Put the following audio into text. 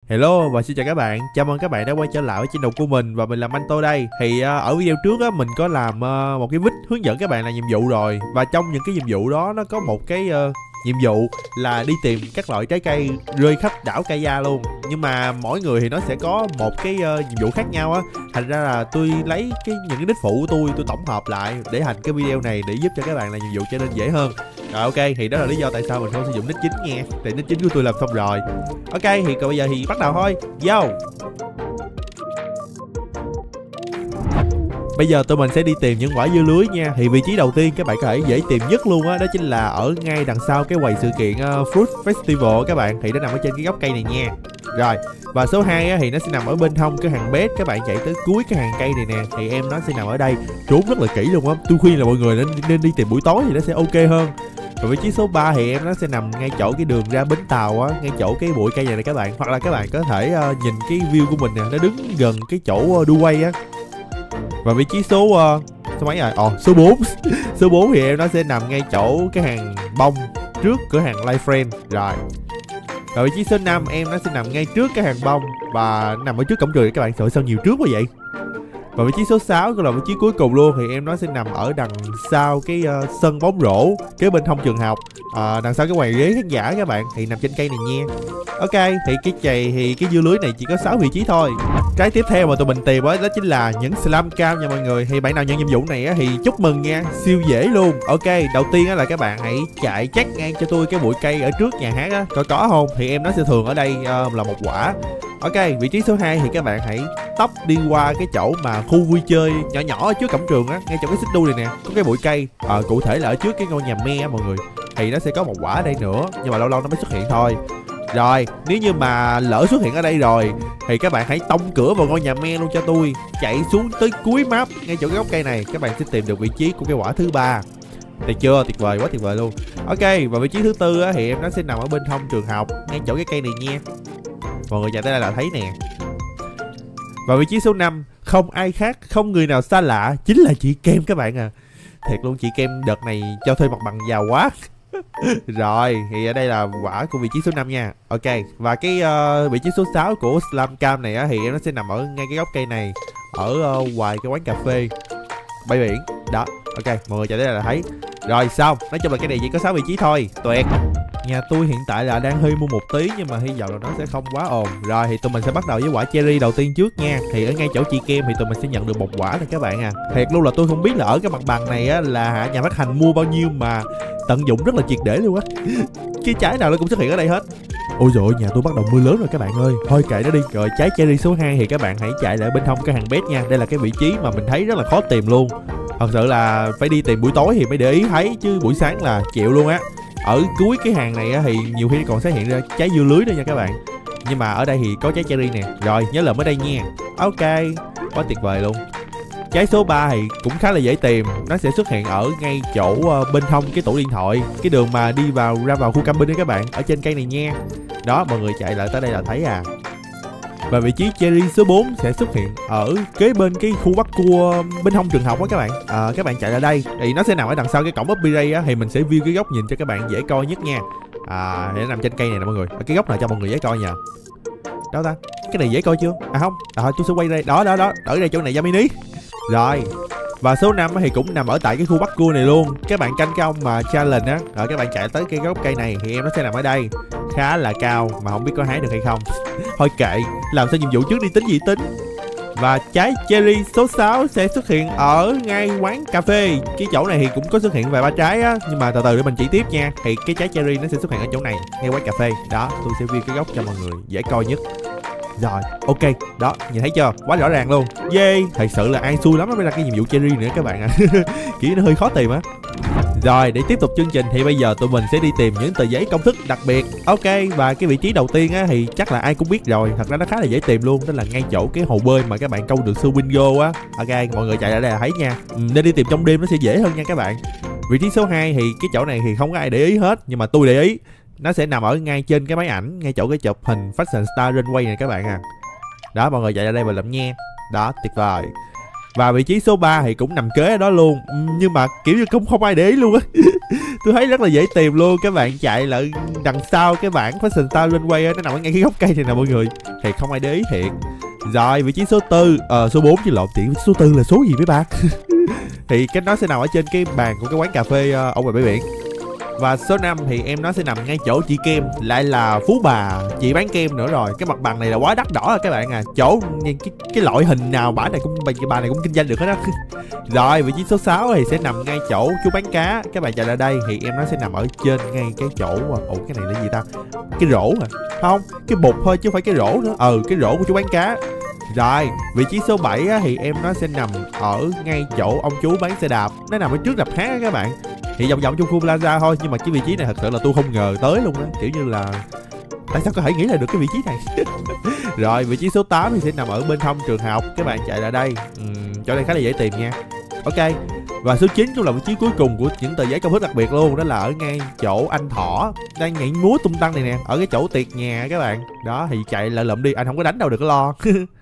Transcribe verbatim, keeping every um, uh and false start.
Hello và xin chào các bạn, chào mừng các bạn đã quay trở lại với channel của mình và mình là Manto đây. Thì uh, ở video trước á mình có làm uh, một cái video hướng dẫn các bạn làm nhiệm vụ rồi. Và trong những cái nhiệm vụ đó nó có một cái uh, nhiệm vụ là đi tìm các loại trái cây rơi khắp đảo Kaya luôn. Nhưng mà mỗi người thì nó sẽ có một cái uh, nhiệm vụ khác nhau á. Thành ra là tôi lấy cái những cái nick phụ của tôi tôi tổng hợp lại để thành cái video này để giúp cho các bạn làm nhiệm vụ trở nên dễ hơn. Rồi ok, thì đó là lý do tại sao mình không sử dụng nick chính nha. Tại nick chính của tôi làm xong rồi. Ok, thì còn bây giờ thì bắt đầu thôi. Vô. Bây giờ tụi mình sẽ đi tìm những quả dưa lưới nha. Thì vị trí đầu tiên các bạn có thể dễ tìm nhất luôn á, đó, đó chính là ở ngay đằng sau cái quầy sự kiện uh, Fruit Festival các bạn. Thì nó nằm ở trên cái gốc cây này nha. Rồi, và số hai á, thì nó sẽ nằm ở bên hông cái hàng bếp. Các bạn chạy tới cuối cái hàng cây này nè thì em nó sẽ nằm ở đây. Trốn rất là kỹ luôn á. Tôi khuyên là mọi người nên, nên đi tìm buổi tối thì nó sẽ ok hơn. Và vị trí số ba thì em nó sẽ nằm ngay chỗ cái đường ra bến tàu á, ngay chỗ cái bụi cây này nè các bạn. Hoặc là các bạn có thể uh, nhìn cái view của mình nè, nó đứng gần cái chỗ uh, đu quay á. Và vị trí số uh, số mấy rồi? Ồ, số bốn. Số bốn thì em nó sẽ nằm ngay chỗ cái hàng bông trước cửa hàng Life Friend. Rồi. Và vị trí số năm em nó sẽ nằm ngay trước cái hàng bông và nằm ở trước cổng trường. Các bạn sợ sao nhiều trước quá vậy? Và vị trí số sáu cũng là vị trí cuối cùng luôn thì em nó sẽ nằm ở đằng sau cái uh, sân bóng rổ kế bên hông trường học, uh, đằng sau cái quầy ghế khán giả các bạn, thì nằm trên cây này nha. Ok, thì cái chày thì cái dưa lưới này chỉ có sáu vị trí thôi. Cái tiếp theo mà tụi mình tìm đó, đó chính là những slam cam nha mọi người. Thì bạn nào nhận nhiệm vụ này á, thì chúc mừng nha, siêu dễ luôn. Ok, đầu tiên á, là các bạn hãy chạy check ngang cho tôi cái bụi cây ở trước nhà hát á, có có không? Thì em nó sẽ thường ở đây uh, là một quả. Ok, vị trí số hai thì các bạn hãy tấp đi qua cái chỗ mà khu vui chơi nhỏ nhỏ ở trước cổng trường á, ngay chỗ cái xích đu này nè, có cái bụi cây, à, cụ thể là ở trước cái ngôi nhà me á mọi người. Thì nó sẽ có một quả ở đây nữa, nhưng mà lâu lâu nó mới xuất hiện thôi. Rồi, nếu như mà lỡ xuất hiện ở đây rồi thì các bạn hãy tông cửa vào ngôi nhà me luôn cho tôi, chạy xuống tới cuối map ngay chỗ cái gốc cây này, các bạn sẽ tìm được vị trí của cái quả thứ ba. Tuyệt chưa? Tuyệt vời, quá tuyệt vời luôn. Ok, và vị trí thứ tư á, thì em nó sẽ nằm ở bên hông trường học, ngay chỗ cái cây này nha. Mọi người chạy tới đây là thấy nè. Và vị trí số năm, không ai khác, không người nào xa lạ, chính là chị Kem các bạn à. Thiệt luôn, chị Kem đợt này cho thuê mặt bằng giàu quá. Rồi, thì ở đây là quả của vị trí số năm nha. Ok, và cái uh, vị trí số sáu của Slam Cam này á, thì nó sẽ nằm ở ngay cái gốc cây này, ở uh, ngoài cái quán cà phê bãi biển. Đó, ok, mọi người chạy tới đây là thấy. Rồi xong, nói chung là cái này chỉ có sáu vị trí thôi. Tuyệt. Nhà tôi hiện tại là đang hơi mua một tí, nhưng mà hy vọng là nó sẽ không quá ồn. Rồi thì tụi mình sẽ bắt đầu với quả cherry đầu tiên trước nha. Thì ở ngay chỗ chị Kem thì tụi mình sẽ nhận được một quả này các bạn à. Thiệt luôn là tôi không biết là ở cái mặt bằng này á là nhà phát hành mua bao nhiêu mà tận dụng rất là triệt để luôn á. Cái trái nào nó cũng xuất hiện ở đây hết. Ôi dồi, nhà tôi bắt đầu mưa lớn rồi các bạn ơi. Thôi kệ nó đi. Rồi trái cherry số hai thì các bạn hãy chạy lại bên hông cái hàng bếp nha. Đây là cái vị trí mà mình thấy rất là khó tìm luôn. Thật sự là phải đi tìm buổi tối thì mới để ý thấy, chứ buổi sáng là chịu luôn á. Ở cuối cái hàng này á, thì nhiều khi còn sẽ hiện ra trái dưa lưới nữa nha các bạn. Nhưng mà ở đây thì có trái cherry nè. Rồi nhớ lầm ở đây nha. Ok, quá tuyệt vời luôn. Trái số ba thì cũng khá là dễ tìm. Nó sẽ xuất hiện ở ngay chỗ uh, bên hông cái tủ điện thoại, cái đường mà đi vào ra vào khu camping đó các bạn, ở trên cây này nha. Đó, mọi người chạy lại tới đây là thấy à. Và vị trí cherry số bốn sẽ xuất hiện ở kế bên cái khu bắt cua bên hông trường học á các bạn. À, các bạn chạy lại đây thì nó sẽ nằm ở đằng sau cái cổng upgrade á, thì mình sẽ view cái góc nhìn cho các bạn dễ coi nhất nha. À, thì nó nằm trên cây này nè mọi người. Ở cái góc nào cho mọi người dễ coi nha. Đâu ta? Cái này dễ coi chưa? À không. À thôi tôi sẽ quay đây. Đó đó đó, ở đây chỗ này ra mini. Rồi. Và số năm thì cũng nằm ở tại cái khu bắt cua này luôn. Các bạn canh cái ông mà challenge á, rồi các bạn chạy tới cái gốc cây này thì em nó sẽ nằm ở đây. Khá là cao mà không biết có hái được hay không. Thôi kệ, làm sao nhiệm vụ trước đi tính gì tính. Và trái cherry số sáu sẽ xuất hiện ở ngay quán cà phê. Cái chỗ này thì cũng có xuất hiện vài ba trái á, nhưng mà từ từ để mình chỉ tiếp nha. Thì cái trái cherry nó sẽ xuất hiện ở chỗ này, ngay quán cà phê. Đó, tôi sẽ view cái góc cho mọi người dễ coi nhất. Rồi, ok, đó, nhìn thấy chưa? Quá rõ ràng luôn. Yeah, thật sự là ai xui lắm mới ra cái nhiệm vụ cherry nữa các bạn ạ. À. Kiểu nó hơi khó tìm á. Rồi, để tiếp tục chương trình thì bây giờ tụi mình sẽ đi tìm những tờ giấy công thức đặc biệt. Ok, và cái vị trí đầu tiên á thì chắc là ai cũng biết rồi. Thật ra nó khá là dễ tìm luôn, đó là ngay chỗ cái hồ bơi mà các bạn câu được sư Wingo á. Ok, mọi người chạy lại đây là thấy nha. Ừ, nên đi tìm trong đêm nó sẽ dễ hơn nha các bạn. Vị trí số hai thì cái chỗ này thì không có ai để ý hết, nhưng mà tôi để ý. Nó sẽ nằm ở ngay trên cái máy ảnh, ngay chỗ cái chụp hình Fashion Star Runway này các bạn à. Đó, mọi người chạy ra đây và làm nha. Đó, tuyệt vời. Và vị trí số ba thì cũng nằm kế ở đó luôn, nhưng mà kiểu như cũng không ai để ý luôn á. Tôi thấy rất là dễ tìm luôn. Các bạn chạy lại đằng sau cái bảng Fashion Style Runway á, nó nằm ở ngay cái gốc cây này nè mọi người, thì không ai để ý thiệt. Rồi vị trí số tư, ờ, số bốn chứ lộn, tiện số tư là số gì mấy bạn? Thì cái nó sẽ nằm ở trên cái bàn của cái quán cà phê uh, ở ngoài bãi biển. Và số năm thì em nó sẽ nằm ngay chỗ chị Kem, lại là Phú Bà, chị bán kem nữa rồi. Cái mặt bằng này là quá đắt đỏ rồi các bạn à. Chỗ cái, cái loại hình nào bả này cũng bà này cũng kinh doanh được hết á. Rồi vị trí số sáu thì sẽ nằm ngay chỗ chú bán cá. Các bạn chạy lại đây thì em nó sẽ nằm ở trên ngay cái chỗ, ủa cái này là gì ta? Cái rổ à? Không, cái bụt thôi chứ không phải cái rổ nữa. Ừ, cái rổ của chú bán cá. Rồi, vị trí số bảy á, thì em nó sẽ nằm ở ngay chỗ ông chú bán xe đạp. Nó nằm ở trước đập hát á các bạn. Thì vòng vòng trong khu Plaza thôi. Nhưng mà cái vị trí này thật sự là tôi không ngờ tới luôn á. Kiểu như là tại sao có thể nghĩ là được cái vị trí này. Rồi, vị trí số tám thì sẽ nằm ở bên hông trường học. Các bạn chạy lại đây, uhm, chỗ này khá là dễ tìm nha. Ok. Và số chín cũng là vị trí cuối cùng của những tờ giấy công thức đặc biệt luôn. Đó là ở ngay chỗ anh Thỏ đang nhảy múa tung tăng này nè, ở cái chỗ tiệc nhà các bạn. Đó thì chạy lại lụm đi, anh không có đánh đâu, được có lo.